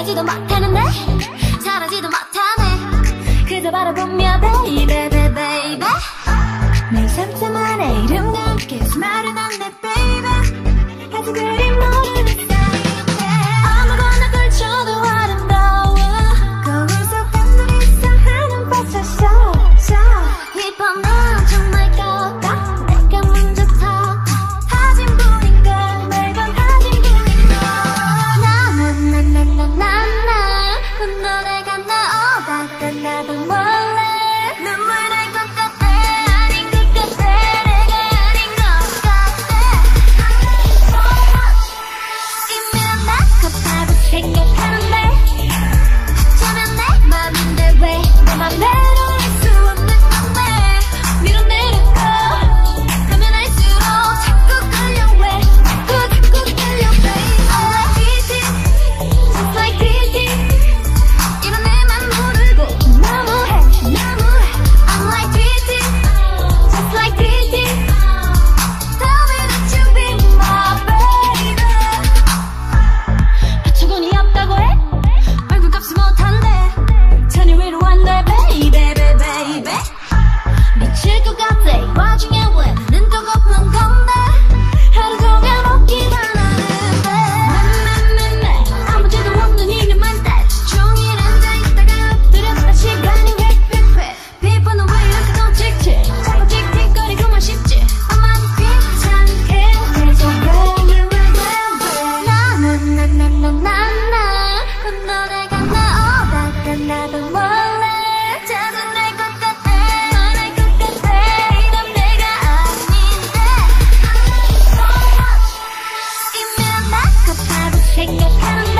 말하지도 못하는데 잘하지도 못하네. 그저 바라보며 baby baby 내 상처 안에 이름과 함께 수많은 안내 baby 아직 그리 모르는 사이인데 아무거나 걸쳐도 아름다워 거기서 깜놀이서 하는 빠져서 힙합은 정말 거다 내가 먼저 타 하진 분인가 매번 하진 분인가 나나나나나나 너네가 나오다가 나도 몰래 눈물 날 것 같아 아닌 것 같아 내가 아닌 것 같아 이미 나 급하고 생각하는데 어쩌면 내 맘인데 왜 내 맘대로 할 수 없는 건데 밀어내려고 하면 할수록 자꾸 끌려 왜 자꾸 끌려 baby I'm like this just like this 이런 내맘 모르고 너무해 I'm like this just like this Tell me that you be my baby 어처구니 없다고 해? 얼굴값이 못한대 천이 위로한대 baby baby 미칠 것 같아 이 와중에 왜 눈도 없는 건데 하루 종일 먹긴 하나는데 맘맘맘맘 아무 죄도 없는 이름만 따지 종일 앉아있다가 엎드렸다 시간이 휙휙휙 피부는 왜 이렇게 더 칙칙 자꾸 틱틱거리고만 싶지 엄마는 귀찮게 계속 나나나나나나 너네가 나오다가 나도 몰래 찾아낼 것 같아 말할 것 같아 이런 내가 아닌데 이미 나 급하고 생각하는